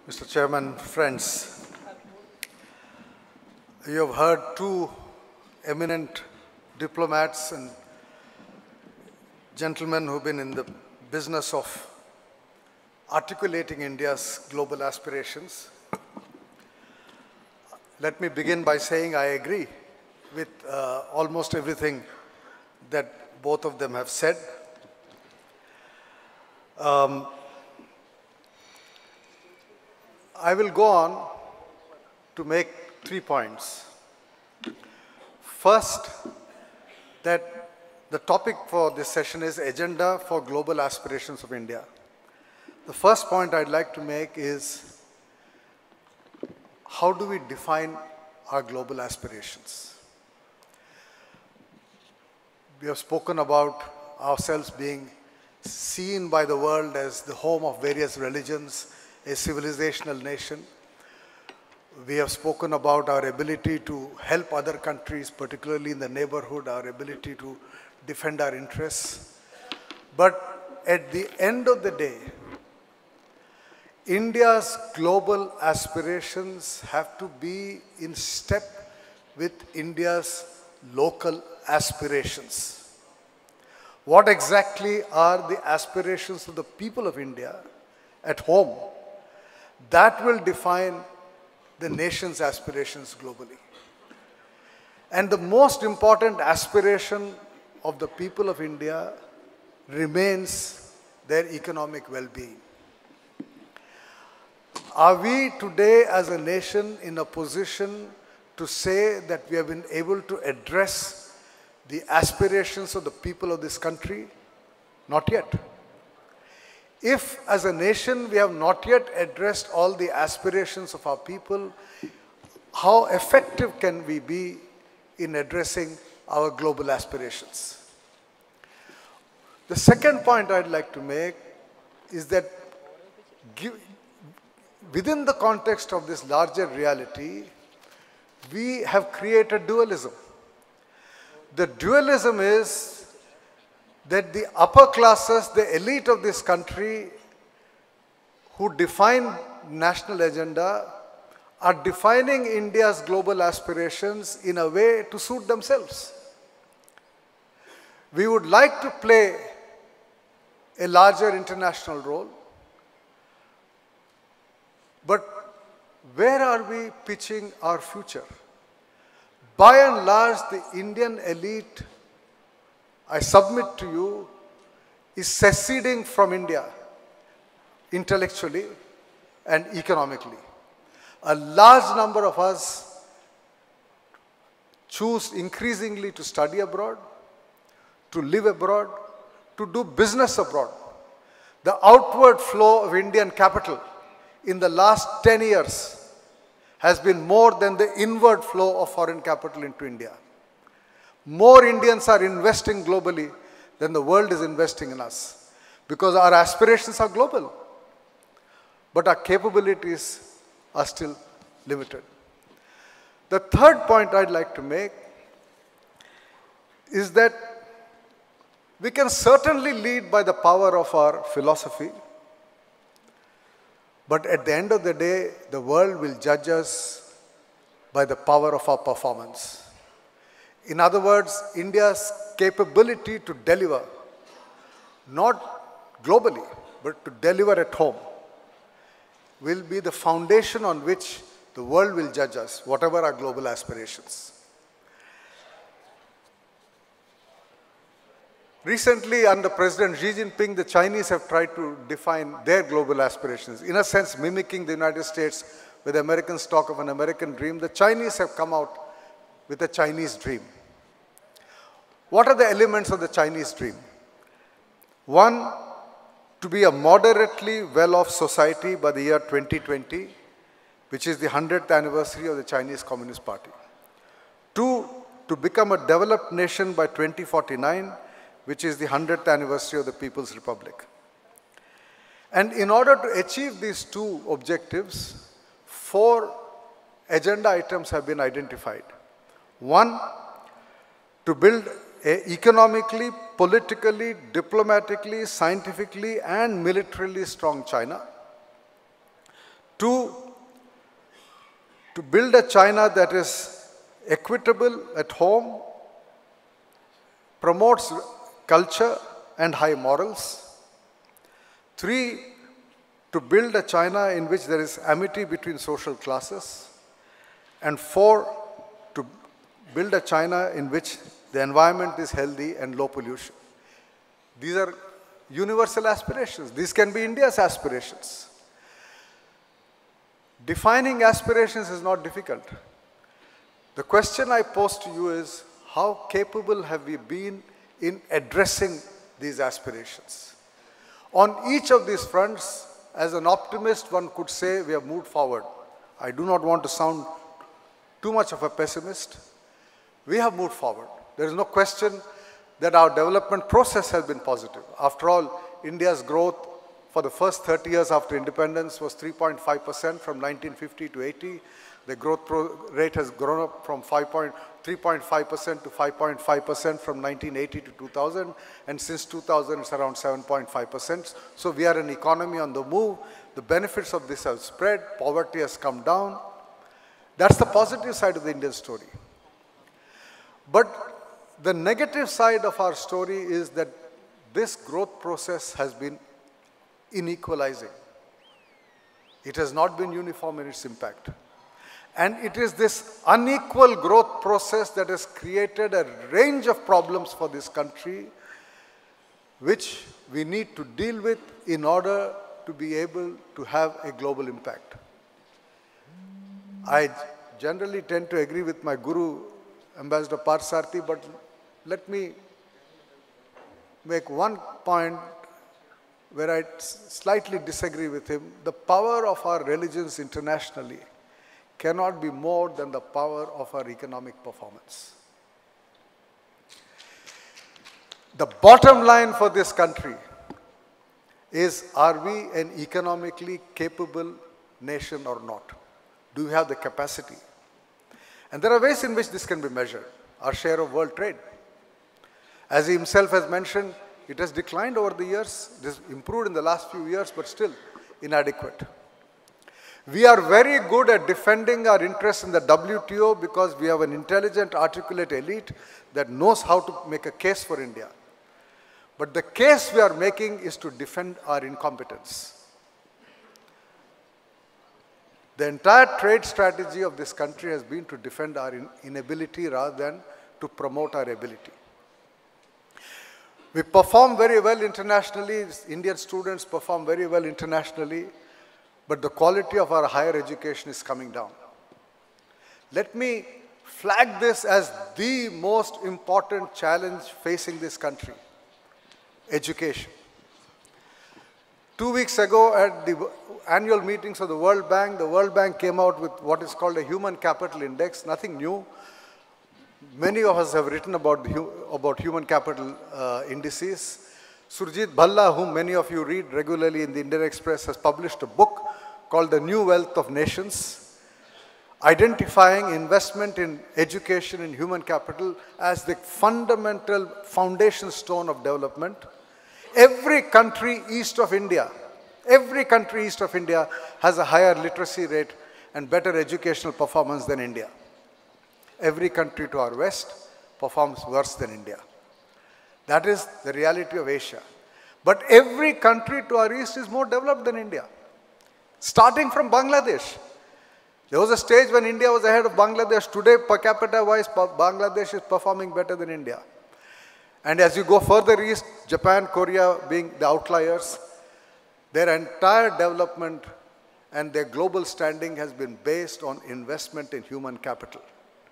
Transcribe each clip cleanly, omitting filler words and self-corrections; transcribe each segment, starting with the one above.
Mr. Chairman, friends, you have heard two eminent diplomats and gentlemen who have been in the business of articulating India's global aspirations. Let me begin by saying I agree with almost everything that both of them have said. I will go on to make 3 points. First, that the topic for this session is Agenda for Global Aspirations of India. The first point I'd like to make is, how do we define our global aspirations? We have spoken about ourselves being seen by the world as the home of various religions, a civilizational nation. We have spoken about our ability to help other countries, particularly in the neighborhood, our ability to defend our interests. But at the end of the day, India's global aspirations have to be in step with India's local aspirations. What exactly are the aspirations of the people of India at home? That will define the nation's aspirations globally. And the most important aspiration of the people of India remains their economic well-being. Are we today as a nation in a position to say that we have been able to address the aspirations of the people of this country? Not yet. If as a nation we have not yet addressed all the aspirations of our people, how effective can we be in addressing our global aspirations? The second point I'd like to make is that within the context of this larger reality, we have created dualism. The dualism is that the upper classes, the elite of this country who define national agenda are defining India's global aspirations in a way to suit themselves. We would like to play a larger international role, but where are we pitching our future? By and large, the Indian elite, I submit to you, is seceding from India intellectually and economically. A large number of us choose increasingly to study abroad, to live abroad, to do business abroad. The outward flow of Indian capital in the last 10 years has been more than the inward flow of foreign capital into India. More Indians are investing globally than the world is investing in us, because our aspirations are global, but our capabilities are still limited. The third point I'd like to make is that we can certainly lead by the power of our philosophy, but at the end of the day, the world will judge us by the power of our performance. In other words, India's capability to deliver, not globally, but to deliver at home, will be the foundation on which the world will judge us, whatever our global aspirations. Recently, under President Xi Jinping, the Chinese have tried to define their global aspirations. In a sense, mimicking the United States, where the Americans talk of an American dream, the Chinese have come out with a Chinese dream. What are the elements of the Chinese dream? One, to be a moderately well-off society by the year 2020, which is the 100th anniversary of the Chinese Communist Party. Two, to become a developed nation by 2049, which is the 100th anniversary of the People's Republic. And in order to achieve these two objectives, 4 agenda items have been identified. One, to build an economically, politically, diplomatically, scientifically, and militarily strong China. 2, to build a China that is equitable at home, promotes culture and high morals. 3, to build a China in which there is amity between social classes. And 4, to build a China in which the environment is healthy and low pollution. These are universal aspirations. These can be India's aspirations. Defining aspirations is not difficult. The question I pose to you is, how capable have we been in addressing these aspirations? On each of these fronts, as an optimist, one could say we have moved forward. I do not want to sound too much of a pessimist. We have moved forward. There is no question that our development process has been positive. After all, India's growth for the first 30 years after independence was 3.5% from 1950 to 80. The growth rate has grown up from 3.5% to 5.5% from 1980 to 2000. And since 2000, it's around 7.5%. So we are an economy on the move. The benefits of this have spread. Poverty has come down. That's the positive side of the Indian story. But the negative side of our story is that this growth process has been inequalizing. It has not been uniform in its impact. And it is this unequal growth process that has created a range of problems for this country, which we need to deal with in order to be able to have a global impact. I generally tend to agree with my guru, Ambassador Parsarthi, but let me make one point where I slightly disagree with him. The power of our religions internationally cannot be more than the power of our economic performance. The bottom line for this country is, are we an economically capable nation or not? Do we have the capacity? And there are ways in which this can be measured. Our share of world trade. As he himself has mentioned, it has declined over the years. It has improved in the last few years, but still inadequate. We are very good at defending our interests in the WTO because we have an intelligent, articulate elite that knows how to make a case for India. But the case we are making is to defend our incompetence. The entire trade strategy of this country has been to defend our inability rather than to promote our ability. We perform very well internationally. Indian students perform very well internationally, but the quality of our higher education is coming down. Let me flag this as the most important challenge facing this country: education. 2 weeks ago at the annual meetings of the World Bank came out with what is called a Human Capital Index, nothing new. Many of us have written about human capital indices. Surjit Bhalla, whom many of you read regularly in the Indian Express, has published a book called The New Wealth of Nations, identifying investment in education and human capital as the fundamental foundation stone of development. Every country east of India has a higher literacy rate and better educational performance than India. Every country to our west performs worse than India. That is the reality of Asia. But every country to our east is more developed than India. Starting from Bangladesh. There was a stage when India was ahead of Bangladesh. Today, per capita wise, Bangladesh is performing better than India. And as you go further east, Japan, Korea being the outliers, their entire development and their global standing has been based on investment in human capital.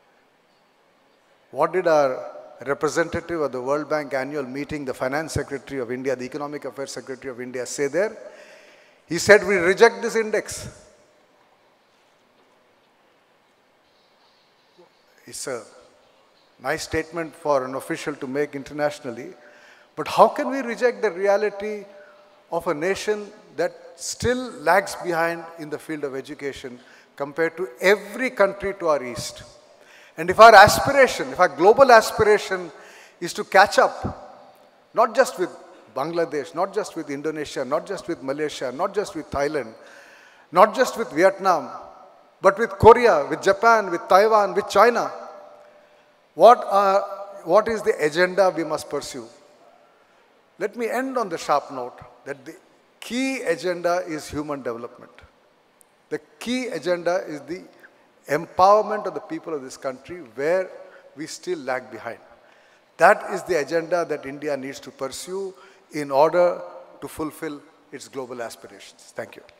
What did our representative of the World Bank annual meeting, the Finance Secretary of India, the Economic Affairs Secretary of India, say there? He said, we reject this index. It's a nice statement for an official to make internationally, but how can we reject the reality of a nation that still lags behind in the field of education compared to every country to our east? And if our aspiration, if our global aspiration is to catch up, not just with Bangladesh, not just with Indonesia, not just with Malaysia, not just with Thailand, not just with Vietnam, But with Korea, with Japan, with Taiwan, with China, what is the agenda we must pursue? Let me end on the sharp note that the key agenda is human development. The key agenda is the empowerment of the people of this country where we still lag behind. That is the agenda that India needs to pursue in order to fulfill its global aspirations. Thank you.